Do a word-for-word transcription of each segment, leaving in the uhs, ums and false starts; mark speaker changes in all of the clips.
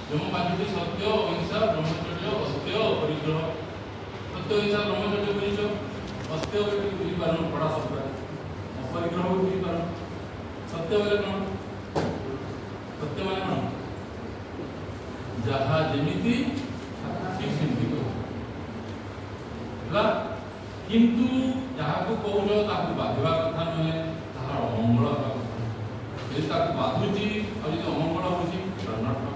Speaker 1: जम पांचटी सत्य अहिंसा ब्रह्मचर्य अस्त्य परिग्रह सत्य अहिंसा ब्रह्मचर्य परिग्रह अस्त्य बुझी पार पढ़ा सकता अपरिग्रह बुझी पार सत्य बोले कौन सत्य माने कौन जहाँ जमीती ठीक सेमती कहला किंतु जहाँ को कौन ताकू बाधिवा कथा नुहे तार अमंगल हवा कथा यदि ताकू बाधुची और यदि अमंगल होची कर्नाटक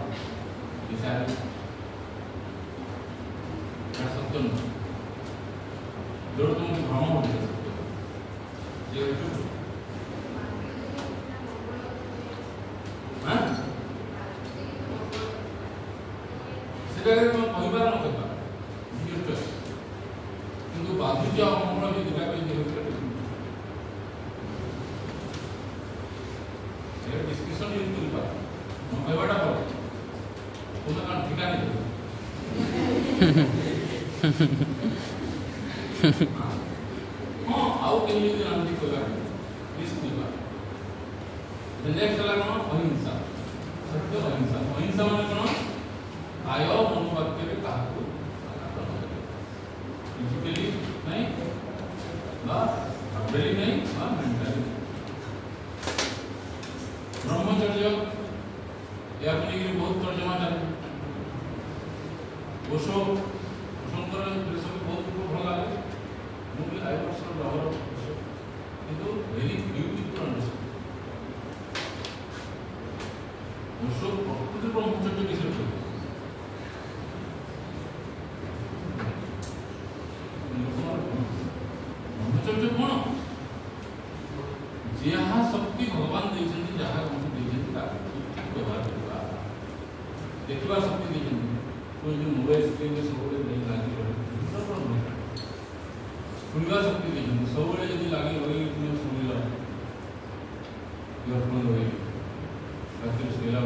Speaker 1: सत्य नुह जो तुमको भ्रम हो सत्य से तुम कहबार न कहबार किंतु बाधुर्य अमंगल भी दुटा डिस्कशन कहबाटा भल तुम कौन ठिका नहीं हाँ आउ कहीं भी नाम कहबार प्लीज कहबार नेक्स्ट है कौन अहिंसा सत्य अहिंसा अहिंसा माने कौन आय मनोवाक्य क्या फिजिकली नहीं वर्बली नहीं मेंटली ब्रह्मचर्य या बहुत तर्जमा चले ओशो ओशोंकर सब बहुत भल लगे मुझे आई वर्ष लवर किंतु very few people understand Osho प्रकृति ब्रह्मचर्य विषय कहते ब्रह्मचर्य कौन जहाँ शक्ति भगवान देते जहाँ देते व्यवहार करवा देखा शक्ति देते कोई जो मोबाइल स्क्रीन में सब नहीं लगी रहे शुणवा शक्ति देते सब यदि लगे रही तुम शुणिल इयरफोन रही रात शोला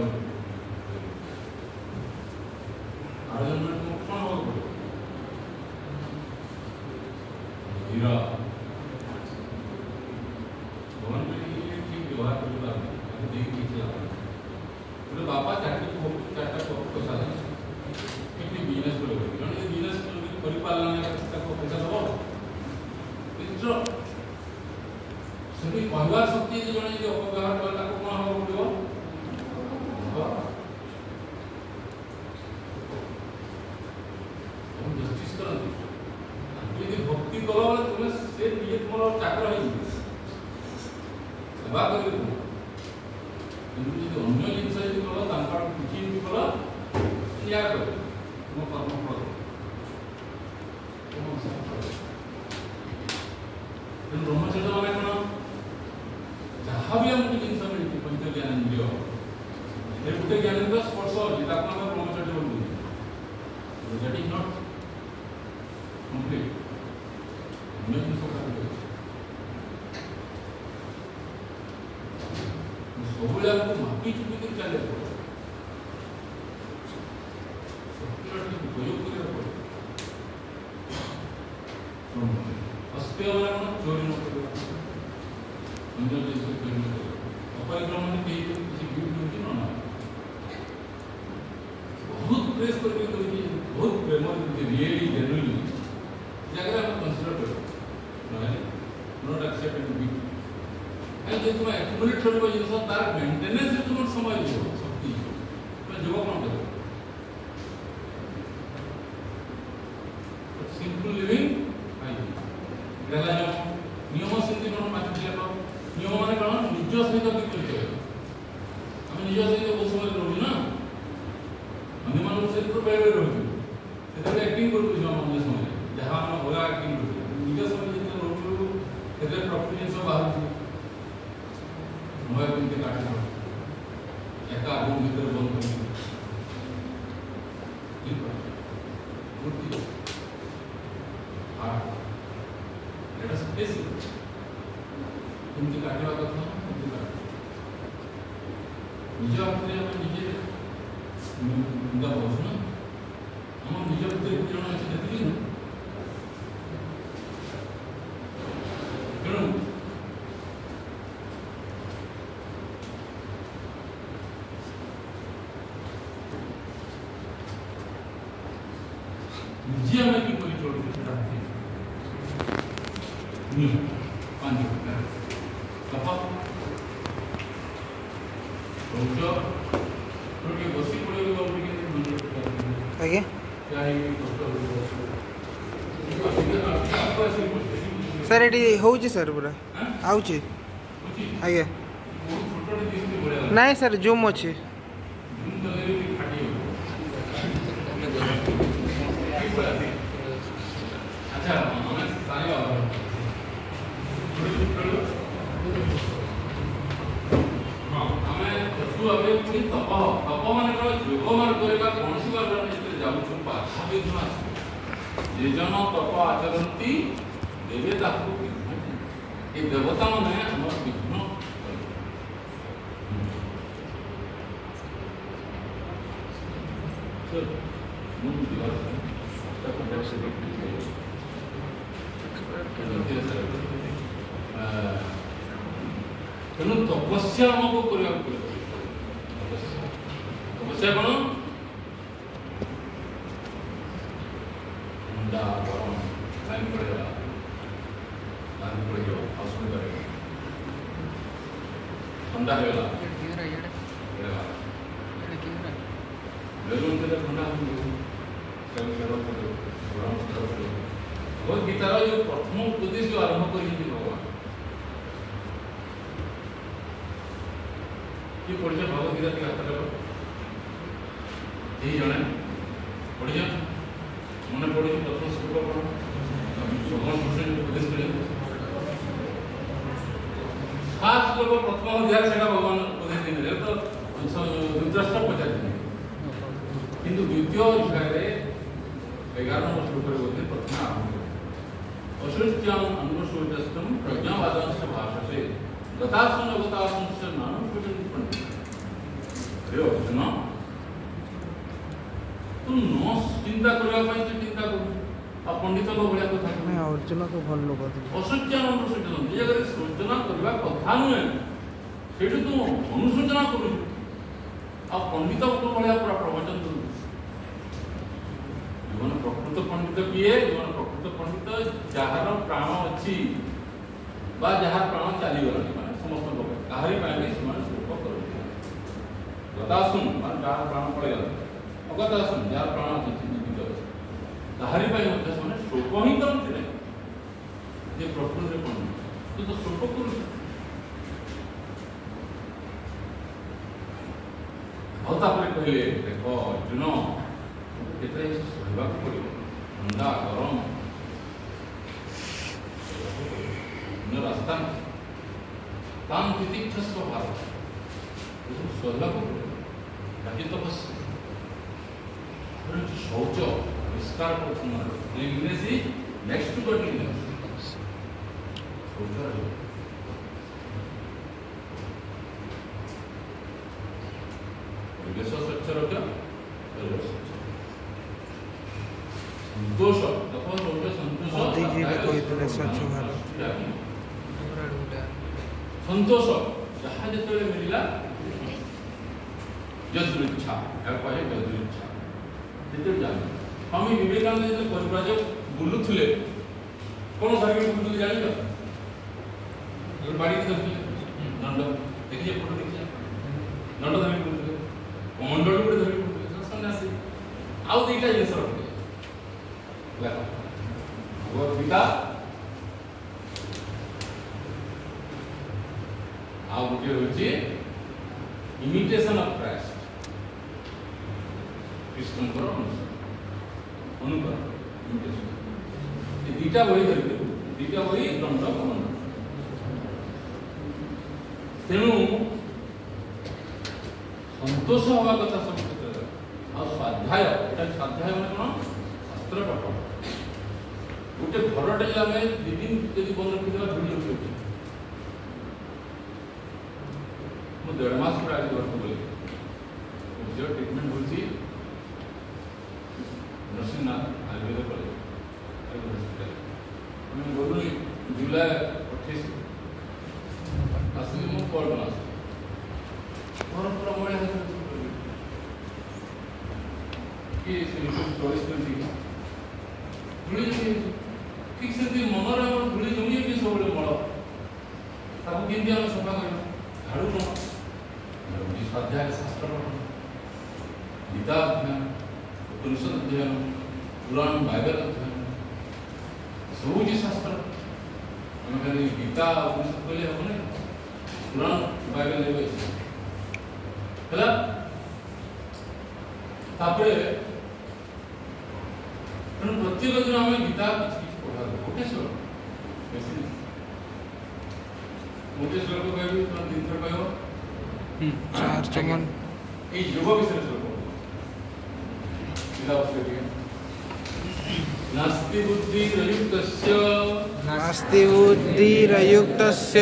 Speaker 1: आठ जन तुम कौन हवा पड़े हीरा भगवान ठीक व्यवहार कर देखिए बापा चार्टी चार्टा पैसा देते बिजनेस कर बिजनेस पैसा दब से कहवार शक्ति जन यदि अपव्यवहार कला कौन हवा पड़ो जस्टिस करती भक्ति कल तुम से निजे तुम चाकर हो सेवा कर अन्य जिनस कल किसी भी कल या कर तुम कर्म फल ब्रह्मचर्य माने कौन जहाँ भी आमको जिन मिलती पंच ज्ञानेन्द्रिय गोटे ज्ञानेन्द्रिय स्पर्श अच्छी ब्रह्मचर्य बोलते दैट इज नॉट कंप्लीट अन्य जिन सब आपको मापी चुकी कर चले उपयोग कर अस्त्य चोरी न कर चोरी न कर अपरिक्रम किसी गिफ्ट ना बहुत प्रेस करके बहुत प्रेम रियली जेन्युइनली जगह हम कंसीडर कर नॉट एक्सेप्ट एंड गिफ्ट जो तुम एक्युमुलेट कर जिन तार मेंटेनेंस तुम समय दिव शक्ति तुम जीव कौन कर सिंपल लिविंग नियम सेमती कौन पांच नियम मान कौन निज सहित आम निज सहित बहुत समय रोज ना अन्य मान सहित बेले रोज से एक्टिंग कर समय जहाँ आम अलग एक्टिंग कर निज समय जो रोज से प्रकृति जिन बाहर मोबाइल के काट एका रूम भीतर बंद कर এটা স্পেসি কিন্তু কাটিবা কথা কিন্তু কাট নিজ হাতে আমি নিজে নিন্দা করছ না আমার নিজ ভিতরে কিরণ আছে দেখলি না কিরণ ନିଜେ ଆମେ କିପରି ଚଳୁଛୁ ସେଟା ପାଞ୍ଚ ପ୍ରକାର ତପ ଶୌଚ ଟିକେ ବସି ପଡ଼ିବ
Speaker 2: ଆଜ୍ଞା ସାର୍ ଏଠି ହେଉଛି ସାର୍ ପୁରା ଆଉଛି ଆଜ୍ଞା ନାଇଁ ସାର୍ ଜୁମ୍ ଅଛି
Speaker 1: जेजन तप आचरती देवे ताकू ये देवता मन हमर विघ्न तेणु तपस्या आमको करने तपस्या कौन लाइन पड़ेगा लाइन पड़ेगा हॉस्पिटल करेगा ठंडा होगा बेलून के ठंडा भगवद गीतार जो प्रथम उपदेश जो आरंभ कर भगवान किए पढ़ी भगवद गीता के हाथ लग जड़े पढ़ी मन पड़ी प्रथम श्लोक कौन भगवान कृष्ण उपदेश करें खास श्लोक प्रथम अध्याय से भगवान उपदेश देने तो धृतराष्ट्र पचार किंतु द्वितीय अध्याय एगारह श्लोक प्रथम आरंभ अशुष्ट्याम अनुसूचितम प्रज्ञावादंश भाषसे गतासुन गतासुंश्च नानुसूचित अरे अर्जुन तुम न चिंता करने चिंता कर पंडित भाया कथा
Speaker 2: अर्जुन तो भल लोक
Speaker 1: असूचना अनुसूचना जे जगह सूचना करवा कथा नुहे से तुम अनुसूचना कर पंडित भाया पूरा प्रवचन कर जीवन प्रकृत पंडित किए जीवन प्रकृत पंडित जार प्राण अच्छी जार प्राण चलीगला मानते समस्त कहारी श्लोक कर गतासुन जार प्राण पड़ेगा अगतासुन जार प्राण जीवित अच्छे कहारी शोक ही करते नहीं प्रकृति पंडित तू तो शोक कर कहले देख अर्जुन केते सहवा पड़ो ठंडा गरम रास्ता तान तितिक्षस्व भारत सहवा पड़ो तपस्या शौच विस्तार इंग्रेजी नेक्स्ट टू गॉडलीनेस शौच परिवेश स्वच्छ रख संतोष
Speaker 2: मोदी जी भी कहते स्वच्छ भारत
Speaker 1: संतोष जहाँ जो मिलला यदृच्छा कहे यदृच्छा जो जान स्वामी विवेकानंद जो परिव्राजक बुलुले कौन धर्म बुलुले जान बाड़ी धरते दंड देखिए फोटो देखिए दंड धर्म बुलुले कमंडल गोटे धर्म बुलुले सन्यासी आउ दुईटा जिन रखिए भगवद गीता आउ गोटे हूँ इमिटेशन ऑफ क्राइस्ट कृष्णकर अनुकरण दुईटा बही धरते दुईटा बही दंड कमंडल तेणु संतोष हवा कथा सब क्षेत्र आ स्वाध्याय एटा स्वाध्याय माने कोन शास्त्र पाठ गोटे घरटे आम दी दिन यदि बंद रखीदेवा भिड़ रखी मुझे देढ़ मास पर आज घर को बोले झील ट्रिटमेंट हो नरसिंहनाथ आयुर्वेद कॉलेज हॉस्पिटल आम गलु जुलाई अठाईस आसिक मुझे कल बना घर पूरा मजा किए चॉइस कर ଧୂଳି ଜମି ଠିକ୍ ସେମିତି ମନରେ ଆମର ଧୂଳି ଜମି ଯାଇଛି ସବୁବେଳେ ମଳ ତାକୁ କେମିତି ଆମେ ସଫା କରିବା ଝାଡ଼ୁ କ'ଣ ସ୍ୱାଧ୍ୟାୟ ଶାସ୍ତ୍ର ଗୀତା ଅଧ୍ୟୟନ ଉପନିଷଦ ଅଧ୍ୟୟନ ପୁରାଣ ବାଇବେଲ ଅଧ୍ୟୟନ ସବୁ ହେଉଛି ଶାସ୍ତ୍ର ଆମେ ଖାଲି ଗୀତା ଉପନିଷଦ କହିଲେ ହେବନି ପୁରାଣ ବାଇବେଲ ଅଛି ହେଲା ତାପରେ ତେଣୁ ପ୍ରତ୍ୟେକ ଦିନ ଆମେ ଗୀତା କିଛି କିଛି ପଢ଼ା ଗୋଟେ ଶ୍ଲୋକ ବେଶୀ ଗୋଟେ ଶ୍ଲୋକ କହିବି ତୁମେ ତିନି ଥର କହିବ
Speaker 2: चार चमन
Speaker 1: ये योग विषय श्लोक गीता पुस्तक है नास्ति बुद्धिरयुक्तस्य
Speaker 2: नास्ति बुद्धिरयुक्तस्य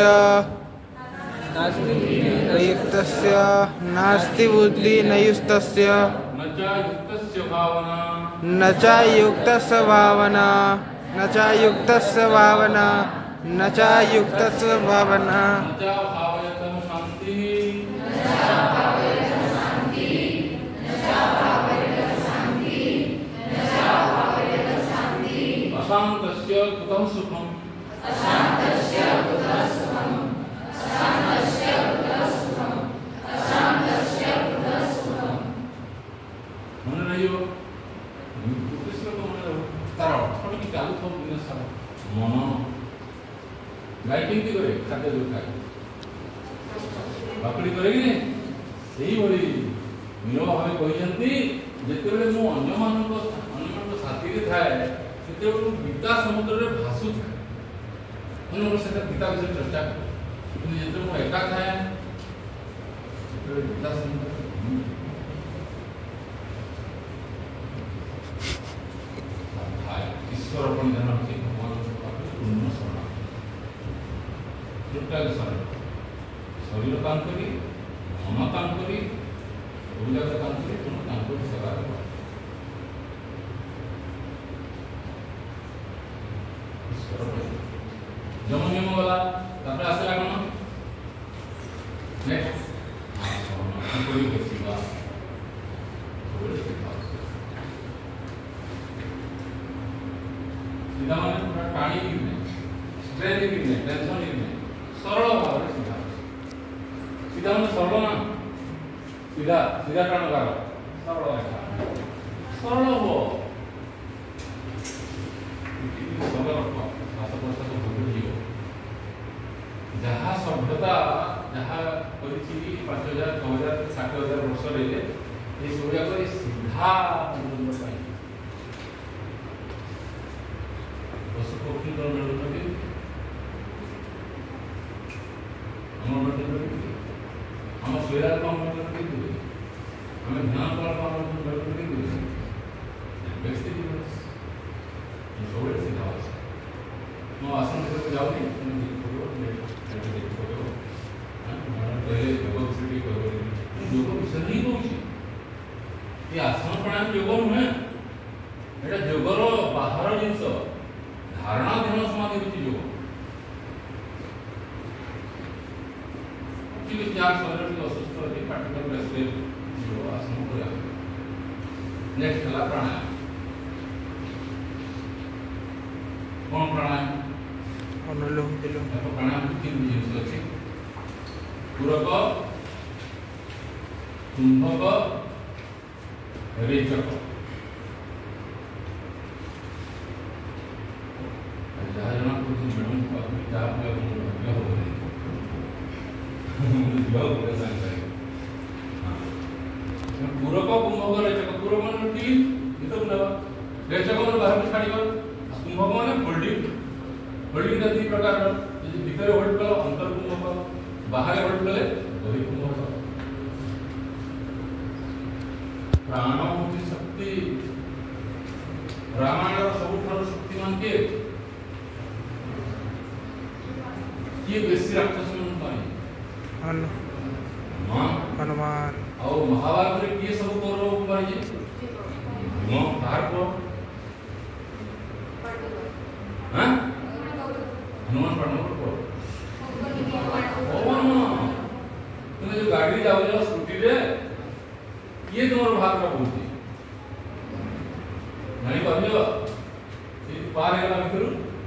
Speaker 2: अयुक्तस्य नास्ति बुद्धिरयुक्तस्य
Speaker 1: न च युक्तस्य भावना
Speaker 2: न च युक्तस्य भावना न च युक्तस्य भावना न च युक्तस्य भावना
Speaker 1: न च भावयतः शान्तिः अशान्तस्य कुतः सुखम् मन रहियो कृष्ण को मन रहो तार अर्थ कि चालू सब दिन सारा मन गाय केमती करे खाद्य जो खाए बाकड़ी करे कि नहीं भली नीरव भाव कहते जिते मु अन्य मान अन्य साथी थाए से गीता समुद्र में भाषु थाए से गीता विषय चर्चा करें जिते मुझे एका थाए गीता समुद्र ईश्वर अपन ध्यान रखी भगवान पूर्ण शरण टोटाल शरण शरीर काम करी मन काम करी सब जगह काम करी तुम काम कर सेवा कर ईश्वर जम नियम वाला तापर आसला कोन नेक्स्ट हम कोई बसिबा सीधा माने पूरा टाणी भी नहीं स्ट्रेन भी नहीं टेंशन भी नहीं सरल भाव में सीधा सीधा माने सरल ना सीधा सीधा टाण कर सरल रेखा सरल हो सरल रखो सात वर्ष तो भूल जीव जहाँ सभ्यता जहाँ करिछि पाँच हजार छह हजार सात हजार वर्ष रे ये सब जाक सीधा मनोरंजन पाई पशु पक्षी तो मिलुଛନ୍ତି हम मिलुଛନ୍ତି हम सोया को मिलुଛନ୍ତି हम ध्यान कला को मिलुଛନ୍ତି व्यक्ति जीवन सब सीधा আছে मो आसन को जाऊनी तुम देखो देखो पहले योग विषय को योग विषय नहीं कहूँ ये आसन प्राणायाम योग नुहे एटा योगर बाहर जिनस धारणा ध्यान समाधि होती योग ठीक है यार शरीर की असुस्थ होती प्रैक्टिकल बेस पे योग आसन करा नेक्स्ट हला प्राणायाम कौन प्राणायाम
Speaker 2: अनुलोम विलोम
Speaker 1: देखो प्राणायाम तीन जिनिस अछि पूरक कुंभक रेचक जहाँ जना कुछ मैडम को अपनी चाप में भाग्य हो गई विवाह पूरे संग करेंगे पूरक कुंभक रेचक पूरक मान की ये तो ना रेचक मान बाहर में छाड़ी कर कुंभक मान होल्डिंग होल्डिंग का तीन प्रकार जैसे भीतर होल्ड करो अंतर कुंभक बाहर होल्ड कले बहिः कुंभक प्राण होती शक्ति रामायण सबुठार शक्तिमान के ये बेसी राक्षस मन पाई हनुमान
Speaker 2: हनुमान
Speaker 1: और महाभारत रे किए सब कौरव पाई जे नो बाहर को हां हनुमान पढ़नो को ओ तुम जो गाड़ी जाओ जो स्कूटी रे ये तुम्हारा भाग का बोलती नहीं कहलियो ये पार गला भितर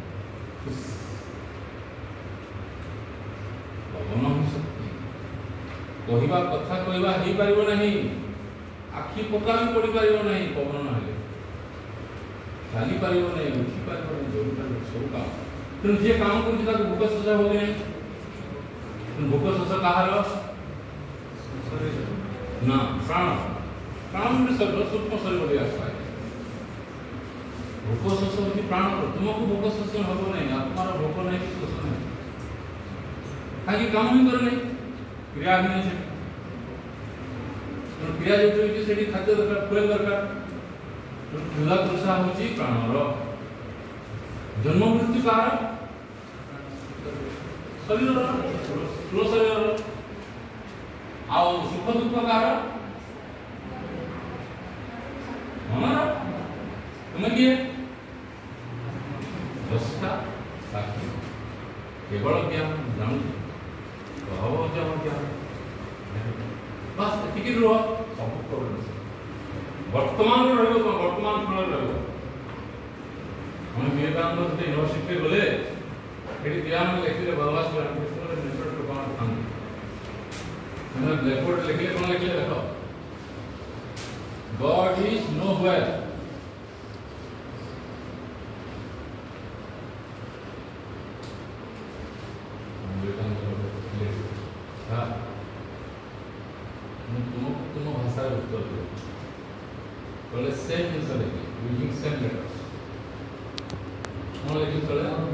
Speaker 1: पवन ही शक्ति कहवा कथा कहवा हो पार नहीं आखि पका भी पड़ पार नहीं पवन ना चली पार नहीं उठी पार नहीं जोड़ी पार सब काम तेणु जी काम कर भोक शोष हो कि नहीं भोक शोष कहार ना प्राण प्राण शरीर सूक्ष्म शरीर भी आसपाए भोक शोष होती प्राण तुमको भोक शोष हम नहीं आत्मार भोक नहीं कि शोष नहीं कहीं काम ही कर नहीं क्रिया भी नहीं क्रिया जो से खाद्य दरकार फुल दरकार क्षुधा तृषा होची प्राणर जन्म मृत्यु कार शरीर स्थूल शरीर आओ सुख दुख कार मनर तुम्हें किए दस्ता साक्षी केवल ज्ञान जान कहब ज्ञान ज्ञान बस एतिक रुह सब कर वर्तमान रहिबो तो वर्तमान फल रहिबो हम विवेकानंद यूनिवर्सिटी गले एटी दियान लेखिले भगवान श्री रामकृष्ण नेचर टू कौन हम हमने ब्लैकबोर्ड लिखले कौन लिखले देखो गॉड इज नोवेयर हां तुम तुम भाषा उत्तर दो बोले सेम आंसर लिखे यूजिंग सेम लेटर्स कौन लिखे चले